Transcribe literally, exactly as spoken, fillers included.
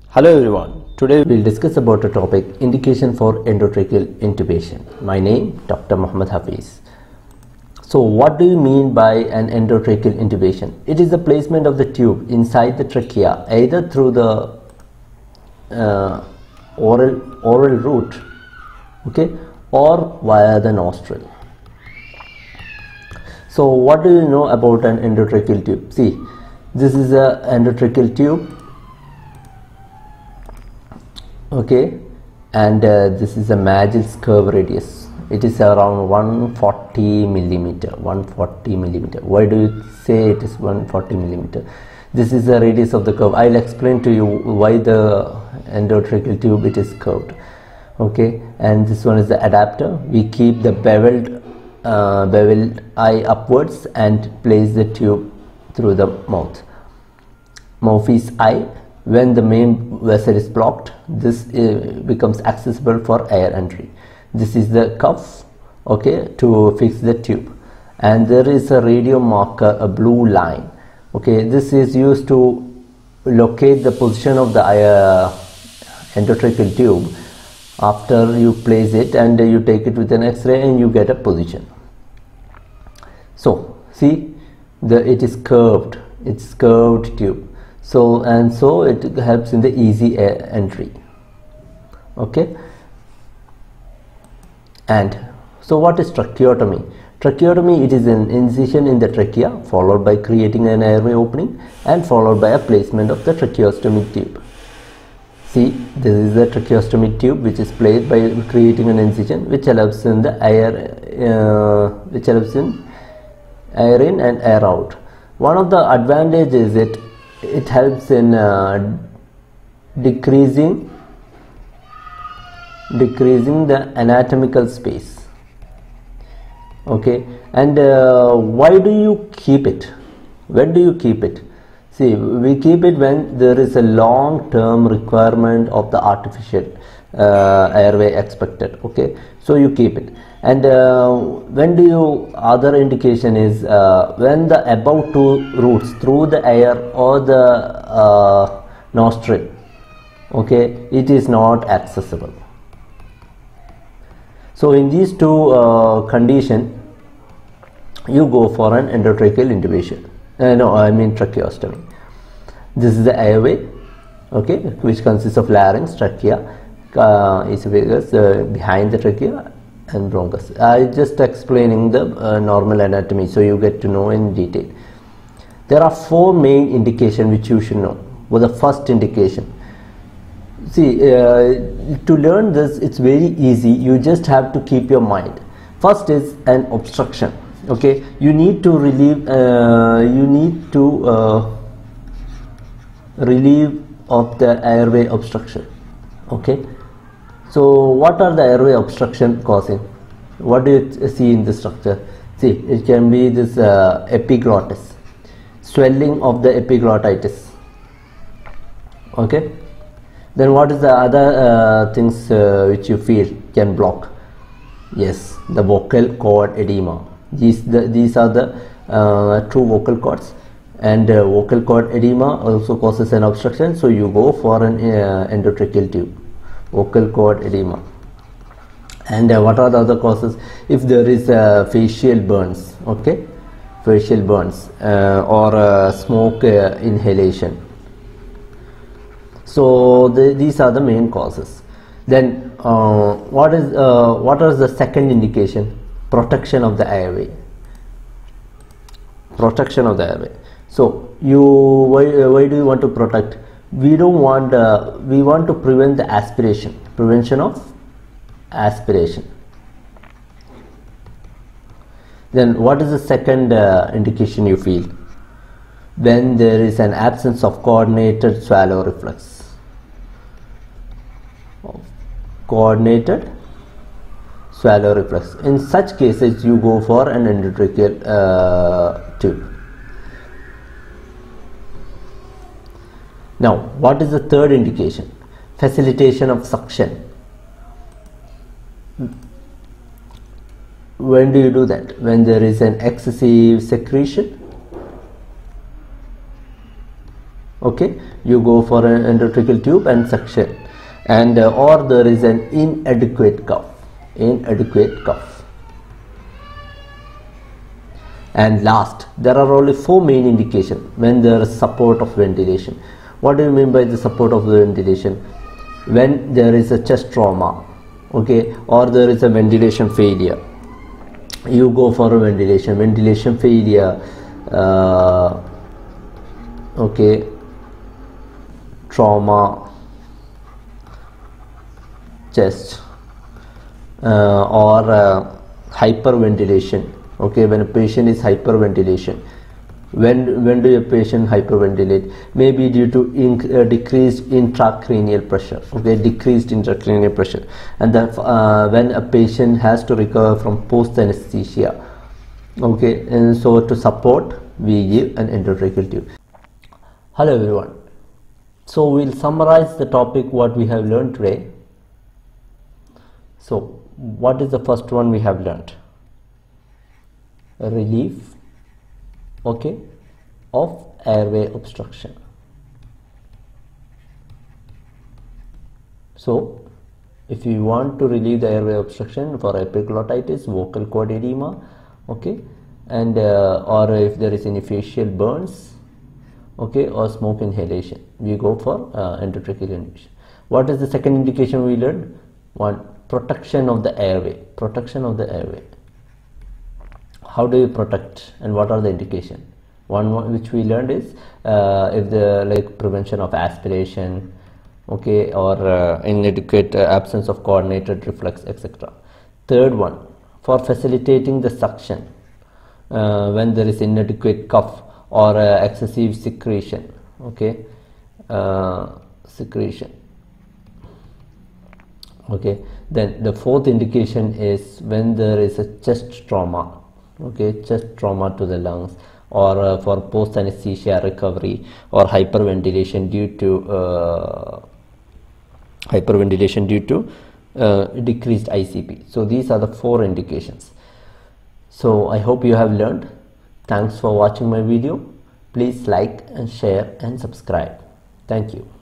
Hello everyone, today we will discuss about a topic, indication for endotracheal intubation. My name Doctor Muhammad Hafiz. So what do you mean by an endotracheal intubation? It is the placement of the tube inside the trachea either through the uh, oral, oral route, okay, or via the nostril. So what do you know about an endotracheal tube? See, this is a endotracheal tube, okay, and uh, this is a Magill's curve radius. It is around one hundred forty millimeter. one hundred forty millimeter. Why do you say it is one hundred forty millimeter? This is the radius of the curve. I'll explain to you why the endotracheal tube it is curved. Okay, and this one is the adapter. We keep the beveled uh, beveled eye upwards and place the tube through the mouth. Mouthpiece eye. When the main vessel is blocked, this uh, becomes accessible for air entry. This is the cuff, okay, to fix the tube, and there is a radio marker, a blue line. Okay, this is used to locate the position of the uh, endotracheal tube after you place it, and you take it with an X-ray and you get a position. So see, the it is curved. It's curved tube. So and so it helps in the easy air entry. Okay, and so what is structeotomy? Structeotomy, it is an incision in the trachea followed by creating an airway opening and followed by a placement of the tracheostomy tube. See, this is the tracheostomy tube which is placed by creating an incision which allows in the air uh, which allows in air in and air out. One of the advantages is it it helps in uh, decreasing decreasing the anatomical space. Okay, and uh, why do you keep it? When do you keep it? See, we keep it when there is a long term requirement of the artificial uh, airway expected. Okay, so you keep it. And uh, when do you, other indication is uh, when the above two routes through the air or the uh, nostril, okay, it is not accessible. So in these two uh, conditions you go for an endotracheal intubation. Uh, no, I mean tracheostomy. This is the airway, okay, which consists of larynx, trachea, uh, esophagus uh, behind the trachea, and bronchus. I just explaining the uh, normal anatomy so you get to know in detail. There are four main indications which you should know. Well, the first indication, see, uh, to learn this it's very easy. You just have to keep your mind. First is an obstruction. Okay, you need to relieve uh, you need to uh, relieve of the airway obstruction. Okay, so what are the airway obstruction causing? What do you see in the structure? See, it can be this uh, epiglottis, swelling of the epiglottitis. Okay, then what is the other uh, things uh, which you feel can block? Yes, the vocal cord edema. These the, these are the uh, true vocal cords, and uh, vocal cord edema also causes an obstruction. So you go for an uh, endotracheal tube. Vocal cord edema. And uh, what are the other causes? If there is uh, facial burns, okay, facial burns uh, or uh, smoke uh, inhalation. So the, these are the main causes. Then uh, what is uh, what is the second indication? Protection of the airway. Protection of the airway. So you why, uh, why do you want to protect? We don't want uh, we want to prevent the aspiration, prevention of aspiration. Then what is the second uh, indication you feel? When there is an absence of coordinated swallow reflex. Coordinated swallow reflex. In such cases you go for an endotracheal uh, tube. Now, what is the third indication? Facilitation of suction. When do you do that? When there is an excessive secretion Okay, you go for an endotracheal tube and suction, and uh, or there is an inadequate cuff, inadequate cuff. And last, there are only four main indications when there is support of ventilation. What do you mean by the support of the ventilation? When there is a chest trauma, okay, or there is a ventilation failure, you go for a ventilation. Ventilation failure, uh, okay, trauma, chest, uh, or uh, hyperventilation. Okay, when a patient is hyperventilation, when when do a patient hyperventilate? Maybe due to in, uh, decreased intracranial pressure. Okay, decreased intracranial pressure, and that uh, when a patient has to recover from post anesthesia. Okay, and so to support, we give an endotracheal tube. Hello everyone. So we'll summarize the topic what we have learned today. So what is the first one we have learned? Relief, okay, of airway obstruction. So if you want to relieve the airway obstruction for epiglottitis, vocal cord edema, okay, and uh, or if there is any facial burns, okay, or smoke inhalation, we go for uh, endotracheal intubation. What is the second indication we learned? One, protection of the airway, protection of the airway. How do you protect and what are the indications? One which we learned is uh, if the like prevention of aspiration, okay, or uh, inadequate uh, absence of coordinated reflex, et cetera. Third one, for facilitating the suction uh, when there is inadequate cough or uh, excessive secretion, okay, uh, secretion. Okay, then the fourth indication is when there is a chest trauma. Okay, chest trauma to the lungs, or uh, for post anesthesia recovery, or hyperventilation due to uh, hyperventilation due to uh, decreased I C P. So these are the four indications. So I hope you have learned. Thanks for watching my video. Please like and share and subscribe. Thank you.